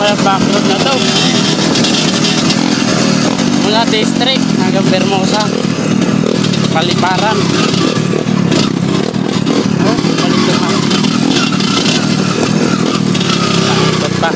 sa backroad na to. Mula district hanggang Bermosa. Paliparan. Oh, paliparan. Ikot pa.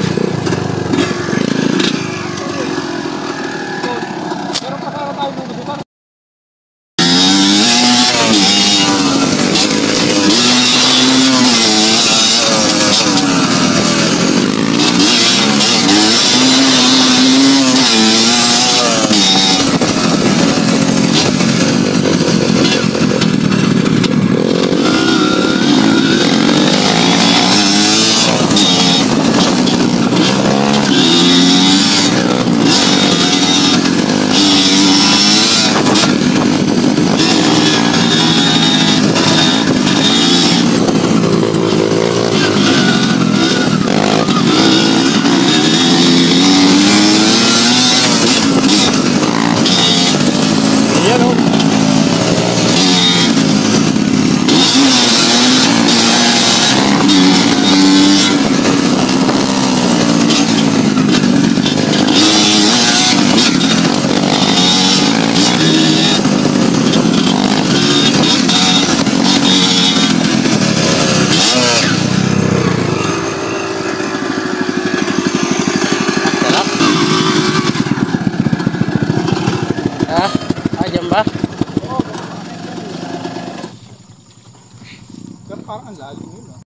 Parang ang lalim yun, no?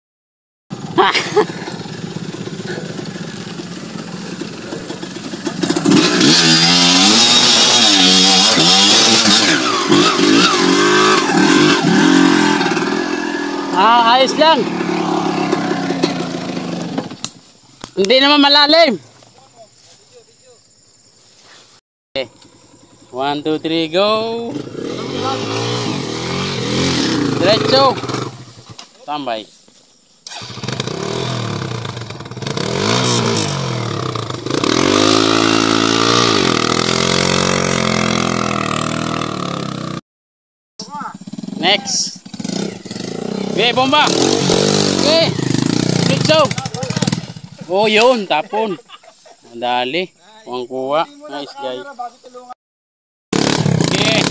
Ayos lang. Hindi naman malalim. Okay. 1, 2, 3, go. Diretso. Tambay. Next. Okay, bomba. Okay. Diretso. Oh, yun, tapon. Madali. Huwag kuha. Nice guy. Okay.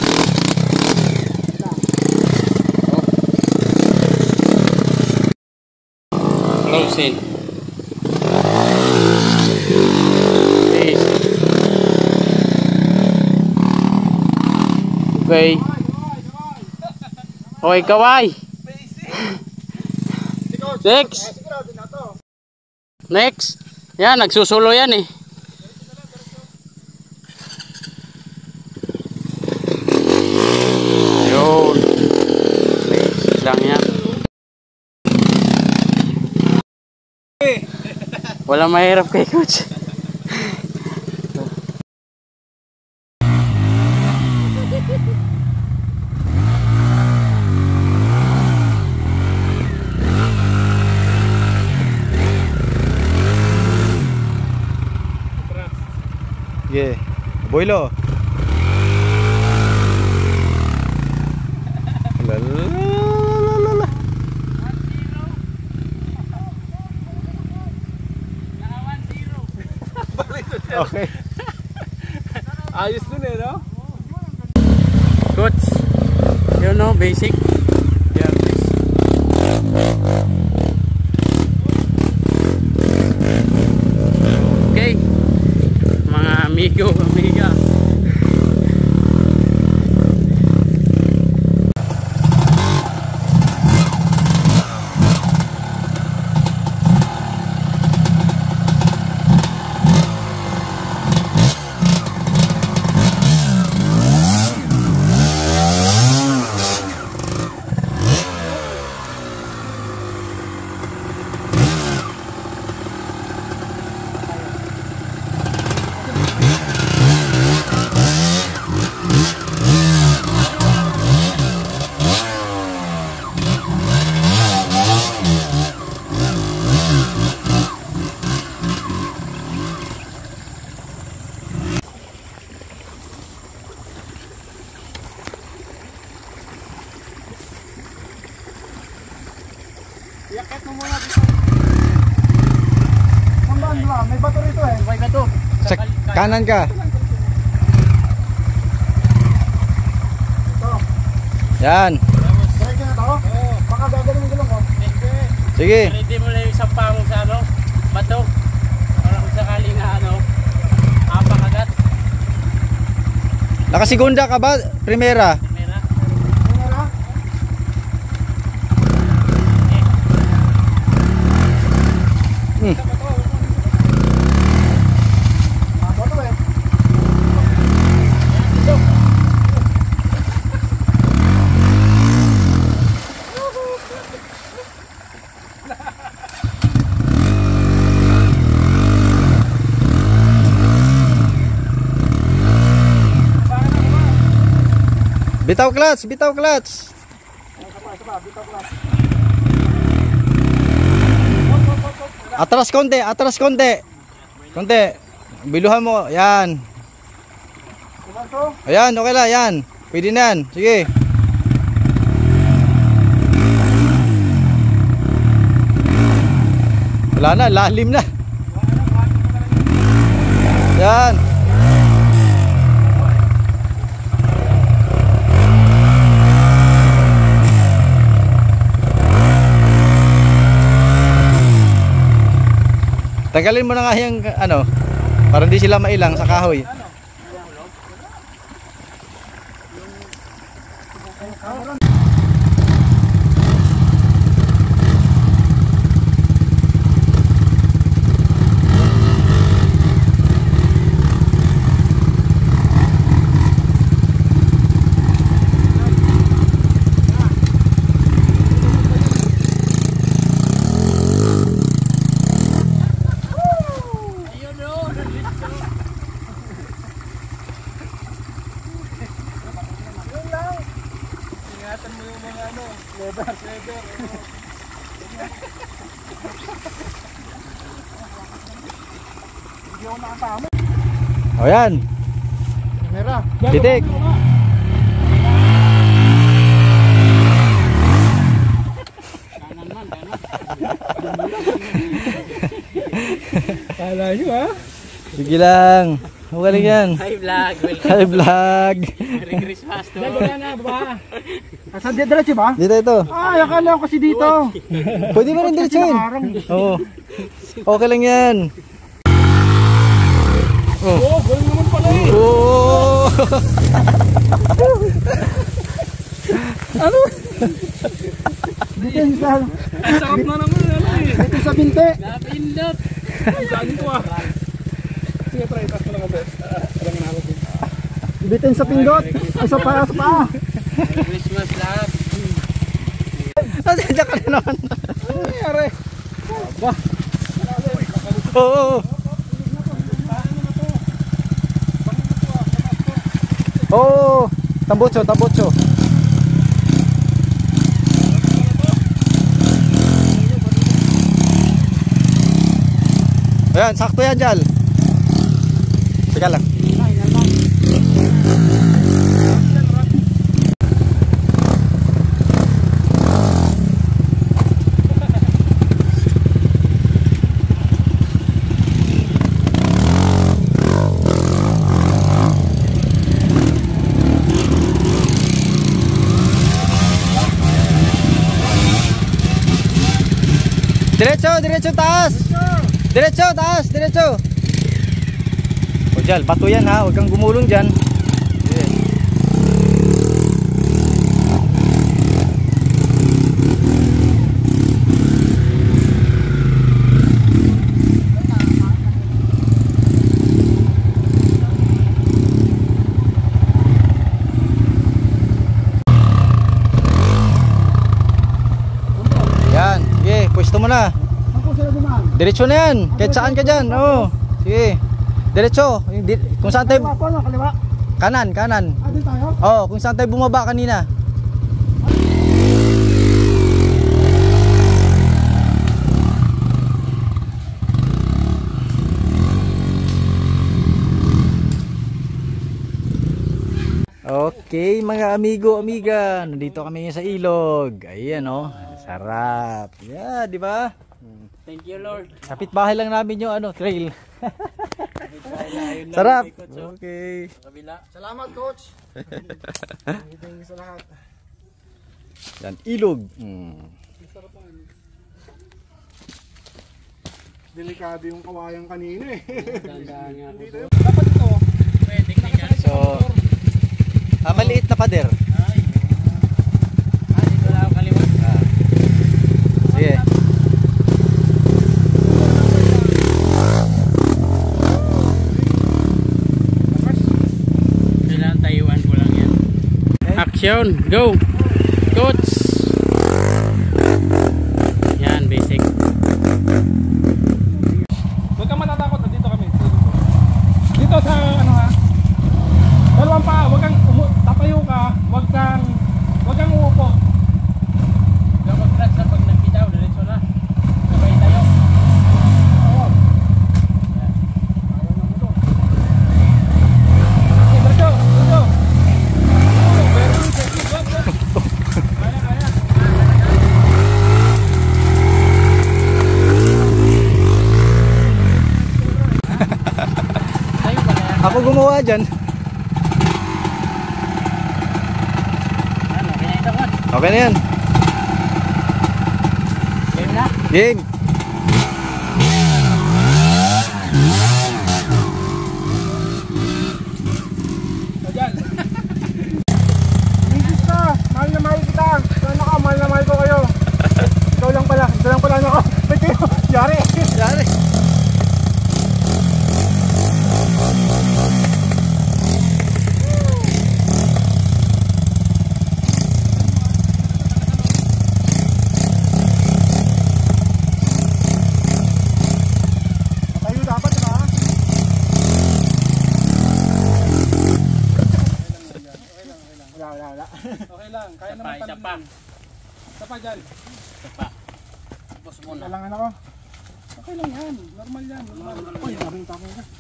Close in. Okay. Okay. Okay, kaway. Next. Next. Yan, nagsusulo yan eh. Yun. Basic lang yan. Wala mahirap kay coach. Yeah. Boilo. Okay. Ayos dun eh, no? Coach, you know, basic. Yeah, please. Okay, mga amigo, amiga. Iakit mo muna dito. Mamba. May bato rito eh. May bato. Sa kanan ka. Yan. Try ka na to? Oo. Baka gagaling ko lang oh. Sige. Ready mo lang yung isang pamong sa ano, bato. Para kung sakaling na ano, apang agad. Nakasigunda ka ba? Primera. Mera. Tingnan Hmm. bato eh. Bitaw clutch, bitaw clutch. Atras konti, atras konti. Konti. Biluhan mo, yan. Ayan, okay lang, yan. Pwede na yan, sige. Wala na, lalim na. Yan. Tagalin mo na nga yung ano, para hindi sila mailang sa kahoy. Ingatan mo yung mga ano, leather. Hindi ako nakatama. O yan. Kamera. Titik. Kanan man, kanan. Kala nyo ha? Sige lang. Magaling yan. Hi vlog, welcome. Hi vlog. Merry Christmas to. na ba? Saan di diretso ba? Dito ito. Ay, akala ko kasi dito. Pwede mo rin diretsuhin. Oo. Okay lang yan. Oo, galing naman pala eh. Oo. Ano? Dito yung sa... Ang sarap na naman eh. Dito sa binte. Napindot. Saan ito ah? Sige, try. Taas mo lang ang best. Alam na ako. Dito yung sa pindot. Ay, sa paa, sa paa. Merry Christmas lahat. Diyan ka na naman. Ano nangyari? Ba? Oo. Oo. Tambutso, tambutso. Ayan, sakto yan dyan. Teka lang. Diretso, diretso taas. Diretso taas, diretso. O dyan, bato yan ha, huwag kang gumulong dyan. Yan, sige, pwesto mo na. Ako sila dumaan. Diretso na yan, kahit saan ka dyan. Oo, sige. Diretso, kung saan tayo, Kaliwa po, no? Kaliwa. kanan, kanan. Ah, din tayo? Oo, kung saan tayo bumaba kanina. Okay mga amigo, amiga, nandito kami sa ilog. Ayan oh, sarap. Yeah, di ba? Thank you, Lord. Kapit-bahay lang namin yung ano, trail. Ayun lang, Sarap. ikot, so, Okay. sa kabila. Salamat, coach. Thank you sa lahat. Yan, ilog. Sarap ang ano. Delikado yung kawayan kanina eh. Dandaan nga po. Dapat ito. Pwede ka dyan. So, maliit na pader. Ay. Dito lang ako kaliwa. Sige. Kailangan tayuan ko lang yan. Action, go! Coach! Yan, basic. Huwag kang matatakot, dito kami. Dito sa ano ha. Dalawang pa, tatayo ka, huwag kang uupo. Huwag mag-clutch na pag nagbitaw, diretso na. Sabay tayo. Oo. Yan. Ayaw na mo to. Okay, diretso. Very good. Kaya. Tayo pa na yan. Ako gumawa dyan. Yan, okay na ito, coach. Okay na yan. Game na. Game. Ayan. Misis ka, mahal na mahal kita. Sana ka, mahal na mahal ko kayo. Ikaw lang pala ano ako. Ba't kayo? Yari. Yari. Tayo dapat, diba? Wala. Okay lang, kaya Isa pa, naman isa pa. Isa pa dyan. Isa pa. Tapos muna. Kailangan ako. Okay lang yan, normal yan. Uy, maraming takong ka.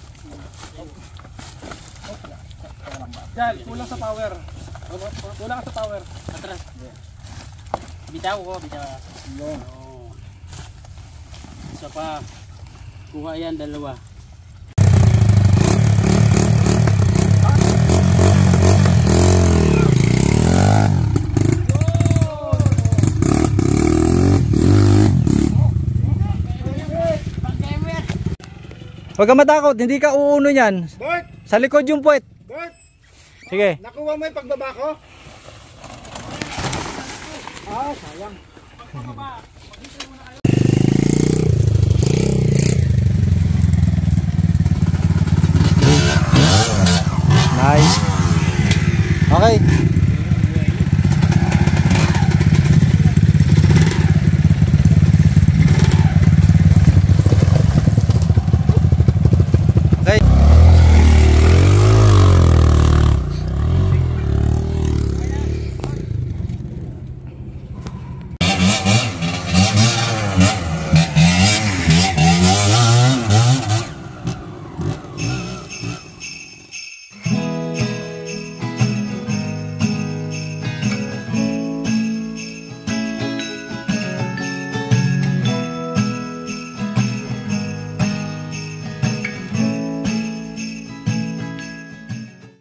Dyan, kulang sa power. Kulang ka sa power. Atras. Bitaw ko, bitaw. Yun. Oo. Isa pa. Kuha yan, dalawa. Huwag ka matakot, hindi ka uuno yan. Bert! Sa likod yung puwet. Bert! Sige. Nakuha mo yung pagbaba ko? Sayang. Nice. Okay.